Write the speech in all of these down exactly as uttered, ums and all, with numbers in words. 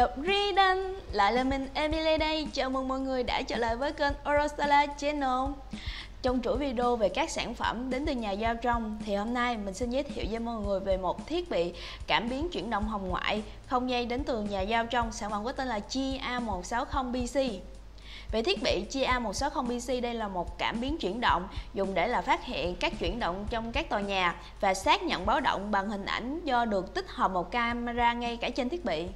The Reason, lại là mình Emily đây. Chào mừng mọi người đã trở lại với kênh Orostella Channel. Trong chuỗi video về các sản phẩm đến từ nhà giao trong, thì hôm nay mình xin giới thiệu với mọi người về một thiết bị cảm biến chuyển động hồng ngoại không dây đến từ nhà giao trong. Sản phẩm có tên là G A một sáu không B C. Về thiết bị G A một sáu không B C, đây là một cảm biến chuyển động dùng để là phát hiện các chuyển động trong các tòa nhà và xác nhận báo động bằng hình ảnh do được tích hợp một camera ngay cả trên thiết bị.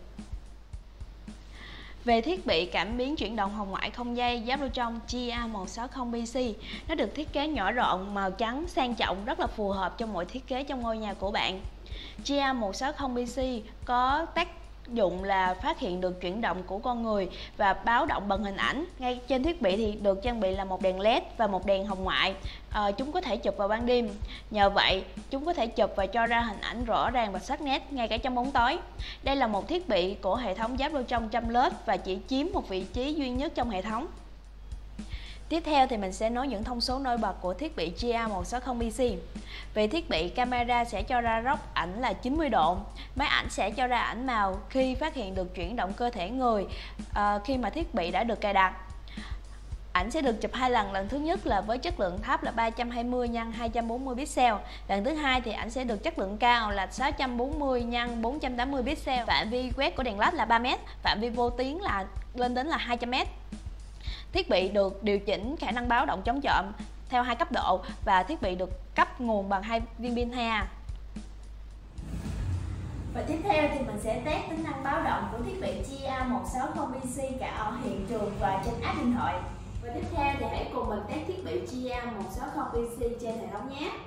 Về thiết bị cảm biến chuyển động hồng ngoại không dây giáp bên trong G A một sáu không B C, nó được thiết kế nhỏ gọn, màu trắng, sang trọng, rất là phù hợp cho mọi thiết kế trong ngôi nhà của bạn. G A một sáu không B C có tác dụng là phát hiện được chuyển động của con người và báo động bằng hình ảnh. Ngay trên thiết bị thì được trang bị là một đèn led và một đèn hồng ngoại. À, chúng có thể chụp vào ban đêm. Nhờ vậy, chúng có thể chụp và cho ra hình ảnh rõ ràng và sắc nét ngay cả trong bóng tối. Đây là một thiết bị của hệ thống giáp bên trong trăm led và chỉ chiếm một vị trí duy nhất trong hệ thống. Tiếp theo thì mình sẽ nói những thông số nổi bật của thiết bị G A một sáu không B C. Về thiết bị, camera sẽ cho ra góc ảnh là chín mươi độ. Máy ảnh sẽ cho ra ảnh màu khi phát hiện được chuyển động cơ thể người à, khi mà thiết bị đã được cài đặt. Ảnh sẽ được chụp hai lần, lần thứ nhất là với chất lượng thấp là ba trăm hai mươi nhân hai trăm bốn mươi pixel. Lần thứ hai thì ảnh sẽ được chất lượng cao là sáu trăm bốn mươi nhân bốn trăm tám mươi pixel. Phạm vi quét của đèn led là ba mét, phạm vi vô tuyến là lên đến là hai trăm mét. Thiết bị được điều chỉnh khả năng báo động chống trộm theo hai cấp độ và thiết bị được cấp nguồn bằng hai viên pin hai A. Và tiếp theo thì mình sẽ test tính năng báo động của thiết bị G A một sáu không B C cả ở hiện trường và trên app điện thoại. Và tiếp theo thì hãy cùng mình test thiết bị G A một sáu không B C trên hệ thống nhé.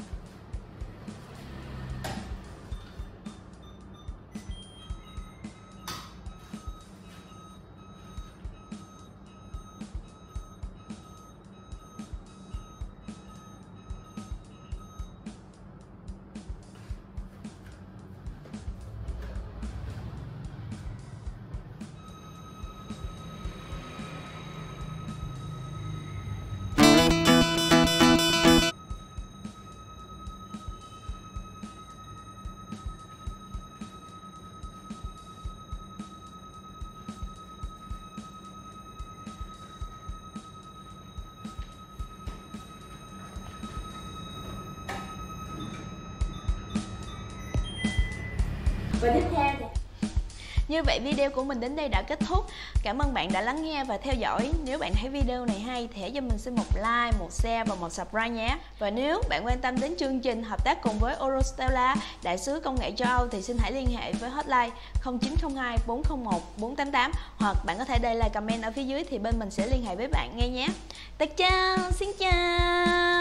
Và tiếp theo thì... Như vậy video của mình đến đây đã kết thúc. Cảm ơn bạn đã lắng nghe và theo dõi. Nếu bạn thấy video này hay thì hãy cho mình xin một like, một share và một subscribe nhé. Và nếu bạn quan tâm đến chương trình hợp tác cùng với Orostella, đại sứ công nghệ châu Âu, thì xin hãy liên hệ với hotline không chín không hai bốn không một bốn tám tám, hoặc bạn có thể để lại comment ở phía dưới thì bên mình sẽ liên hệ với bạn ngay nhé. Tất chào, xin chào.